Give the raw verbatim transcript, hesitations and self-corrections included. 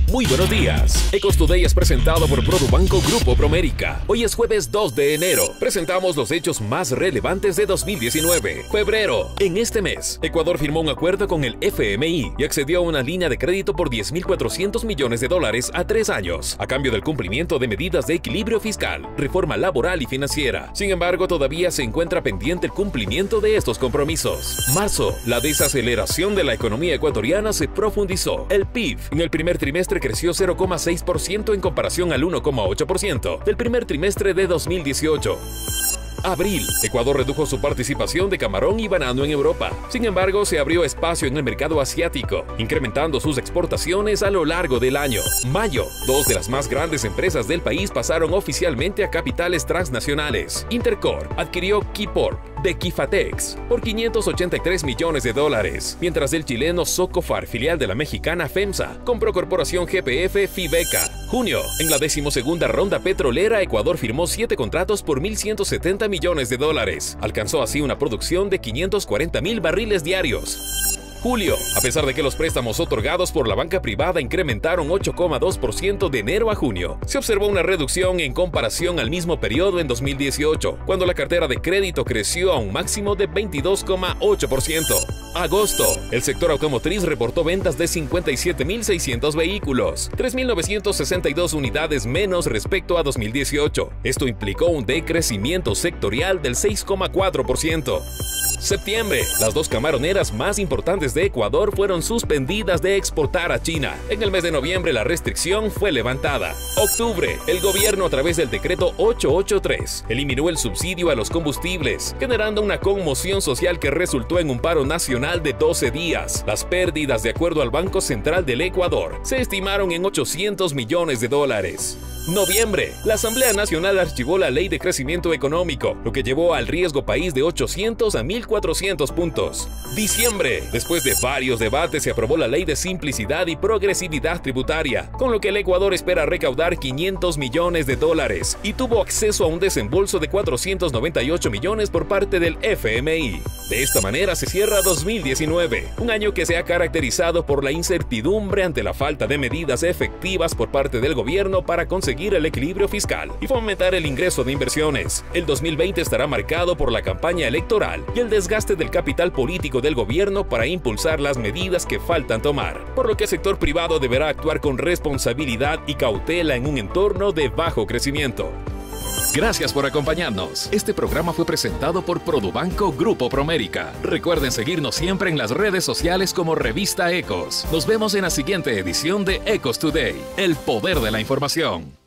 Muy buenos días. Ecos Today es presentado por Produbanco Grupo Promérica. Hoy es jueves dos de enero. Presentamos los hechos más relevantes de dos mil diecinueve. Febrero. En este mes, Ecuador firmó un acuerdo con el F M I y accedió a una línea de crédito por diez mil cuatrocientos millones de dólares a tres años, a cambio del cumplimiento de medidas de equilibrio fiscal, reforma laboral y financiera. Sin embargo, todavía se encuentra pendiente el cumplimiento de estos compromisos. Marzo. La desaceleración de la economía ecuatoriana se profundizó. El P I B en el primer trimestre creció cero coma seis por ciento en comparación al uno coma ocho por ciento del primer trimestre de dos mil dieciocho. Abril. Ecuador redujo su participación de camarón y banano en Europa. Sin embargo, se abrió espacio en el mercado asiático, incrementando sus exportaciones a lo largo del año. Mayo. Dos de las más grandes empresas del país pasaron oficialmente a capitales transnacionales. Intercorp adquirió Keyport de Kifatex por quinientos ochenta y tres millones de dólares, mientras el chileno Socofar, filial de la mexicana FEMSA, compró Corporación G P F Fibeca. Junio. En la decimosegunda ronda petrolera, Ecuador firmó siete contratos por mil ciento setenta millones de dólares. Alcanzó así una producción de quinientos cuarenta mil barriles diarios. Julio. A pesar de que los préstamos otorgados por la banca privada incrementaron ocho coma dos por ciento de enero a junio, se observó una reducción en comparación al mismo periodo en dos mil dieciocho, cuando la cartera de crédito creció a un máximo de veintidós coma ocho por ciento. Agosto. El sector automotriz reportó ventas de cincuenta y siete mil seiscientos vehículos, tres mil novecientos sesenta y dos unidades menos respecto a dos mil dieciocho. Esto implicó un decrecimiento sectorial del seis coma cuatro por ciento. Septiembre. Las dos camaroneras más importantes de Ecuador fueron suspendidas de exportar a China. En el mes de noviembre la restricción fue levantada. Octubre. El gobierno, a través del decreto ochocientos ochenta y tres, eliminó el subsidio a los combustibles, generando una conmoción social que resultó en un paro nacional de doce días. Las pérdidas, de acuerdo al Banco Central del Ecuador, se estimaron en ochocientos millones de dólares. Noviembre. La Asamblea Nacional archivó la Ley de Crecimiento Económico, lo que llevó al riesgo país de ochocientos a mil cuatrocientos puntos. Diciembre. Después de varios debates, se aprobó la Ley de Simplicidad y Progresividad Tributaria, con lo que el Ecuador espera recaudar quinientos millones de dólares y tuvo acceso a un desembolso de cuatrocientos noventa y ocho millones por parte del F M I. De esta manera se cierra dos mil diecinueve, un año que se ha caracterizado por la incertidumbre ante la falta de medidas efectivas por parte del gobierno para conseguir el equilibrio fiscal y fomentar el ingreso de inversiones. El dos mil veinte estará marcado por la campaña electoral y el desgaste del capital político del gobierno para impulsar las medidas que faltan tomar, por lo que el sector privado deberá actuar con responsabilidad y cautela en un entorno de bajo crecimiento. Gracias por acompañarnos. Este programa fue presentado por Produbanco Grupo Promérica. Recuerden seguirnos siempre en las redes sociales como Revista Ecos. Nos vemos en la siguiente edición de Ecos Today, el poder de la información.